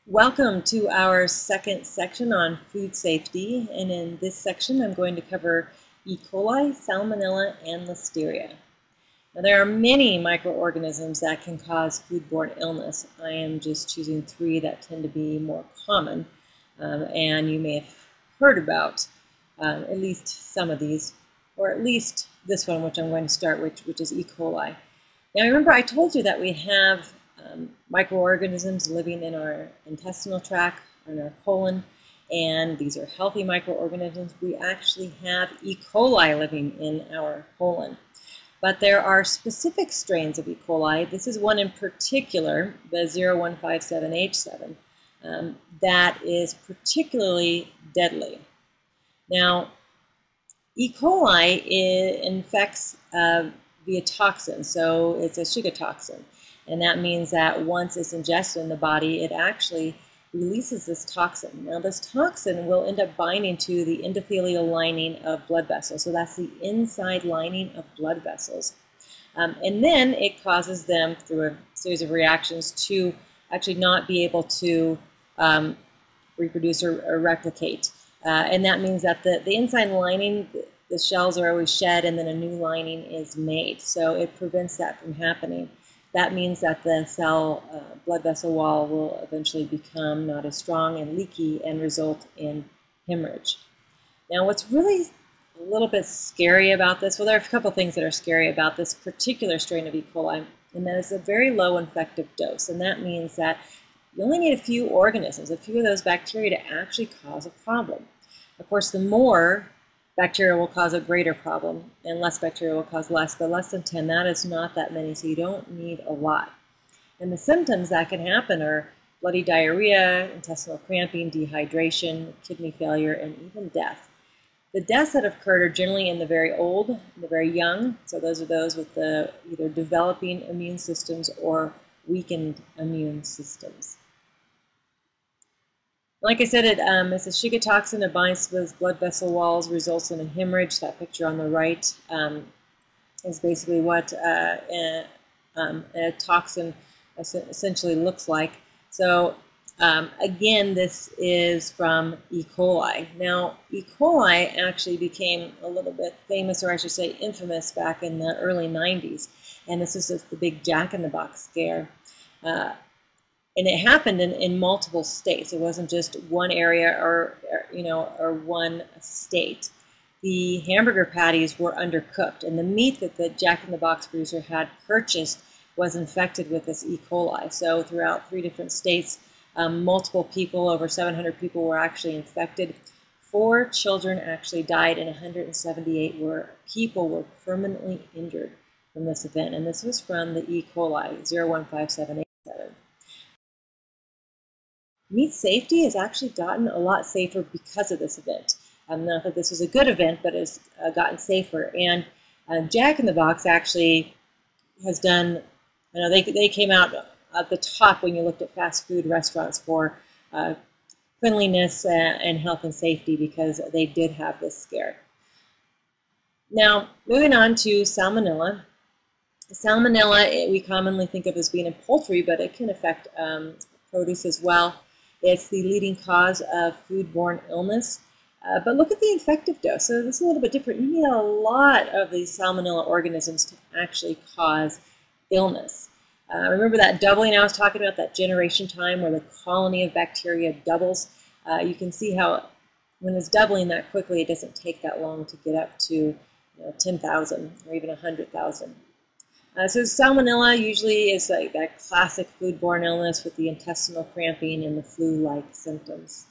Welcome to our second section on food safety, and in this section I'm going to cover E. coli, Salmonella, and Listeria. Now there are many microorganisms that can cause foodborne illness. I am just choosing three that tend to be more common, and you may have heard about at least some of these, or at least this one, which I'm going to start with, which is E. coli. Now remember I told you that we have microorganisms living in our intestinal tract, in our colon, and these are healthy microorganisms. We actually have E. coli living in our colon. But there are specific strains of E. coli. This is one in particular, the 0157H7, that is particularly deadly. Now, E. coli infects via toxin, so it's a Shiga toxin. And that means that once it's ingested in the body, it actually releases this toxin. Now this toxin will end up binding to the endothelial lining of blood vessels. So that's the inside lining of blood vessels. And then it causes them, through a series of reactions, to actually not be able to reproduce or replicate. And that means that the inside lining, the shells are always shed and then a new lining is made. So it prevents that from happening. That means that the cell blood vessel wall will eventually become not as strong and leaky and result in hemorrhage. Now what's really a little bit scary about this, well, there are a couple things that are scary about this particular strain of E. coli, and that is a very low infective dose. And that means that you only need a few organisms, a few of those bacteria to actually cause a problem. Of course, the more bacteria will cause a greater problem, and less bacteria will cause less, but less than 10, that is not that many, so you don't need a lot. And the symptoms that can happen are bloody diarrhea, intestinal cramping, dehydration, kidney failure, and even death. The deaths that have occurred are generally in the very old, the very young, so those are those with the either developing immune systems or weakened immune systems. Like I said, it's a Shiga toxin. It binds to those blood vessel walls, results in a hemorrhage. That picture on the right is basically what a toxin essentially looks like. So again, this is from E. coli. Now, E. coli actually became a little bit famous, or I should say infamous, back in the early 90s. And this is just the big jack-in-the-box scare. And it happened in multiple states. It wasn't just one area or one state. The hamburger patties were undercooked, and the meat that the Jack-in-the-Box producer had purchased was infected with this E. coli. So throughout 3 different states, multiple people, over 700 people, were actually infected. 4 children actually died, and 178 people were permanently injured from this event. And this was from the E. coli 0157H7. Meat safety has actually gotten a lot safer because of this event. Not that this was a good event, but it's gotten safer. And Jack-in-the-Box actually has done, they came out at the top when you looked at fast food restaurants for cleanliness and health and safety, because they did have this scare. Now, moving on to Salmonella. Salmonella, we commonly think of as being in poultry, but it can affect produce as well. It's the leading cause of foodborne illness. But look at the infective dose. So this is a little bit different. You need a lot of these Salmonella organisms to actually cause illness. Remember that doubling I was talking about, that generation time where the colony of bacteria doubles? You can see how when it's doubling that quickly, it doesn't take that long to get up to 10,000 or even 100,000. So Salmonella usually is like that classic foodborne illness with the intestinal cramping and the flu-like symptoms.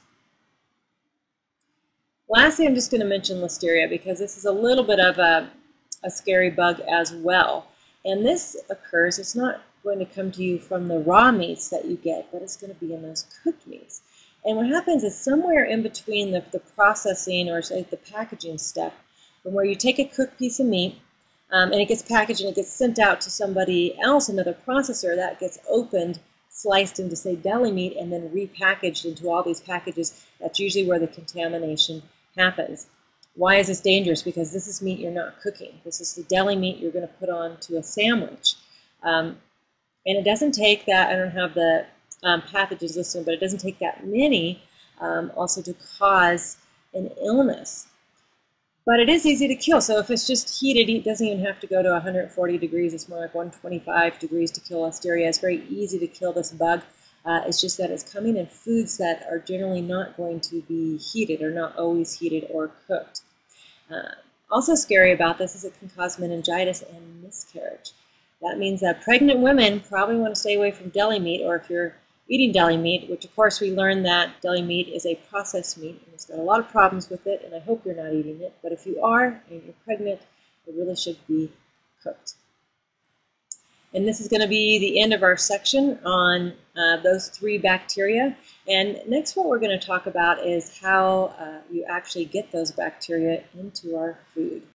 Lastly, I'm just going to mention Listeria, because this is a little bit of a scary bug as well. And this occurs, it's not going to come to you from the raw meats that you get, but it's going to be in those cooked meats. And what happens is somewhere in between the processing, or say the packaging step, from where you take a cooked piece of meat, and it gets packaged and it gets sent out to somebody else, another processor, that gets opened, sliced into, say, deli meat, and then repackaged into all these packages. That's usually where the contamination happens. Why is this dangerous? Because this is meat you're not cooking. This is the deli meat you're going to put onto a sandwich. And it doesn't take that, I don't have the pathogens listed, but it doesn't take that many also to cause an illness. But it is easy to kill. So if it's just heated, it doesn't even have to go to 140 degrees. It's more like 125 degrees to kill Listeria. It's very easy to kill this bug. It's just that it's coming in foods that are generally not going to be heated or not always heated or cooked. Also scary about this is it can cause meningitis and miscarriage. That means that pregnant women probably want to stay away from deli meat, or if you're eating deli meat, which of course we learned that deli meat is a processed meat and it's got a lot of problems with it, and I hope you're not eating it, but if you are and you're pregnant, it really should be cooked. And this is going to be the end of our section on those 3 bacteria. And next what we're going to talk about is how you actually get those bacteria into our food.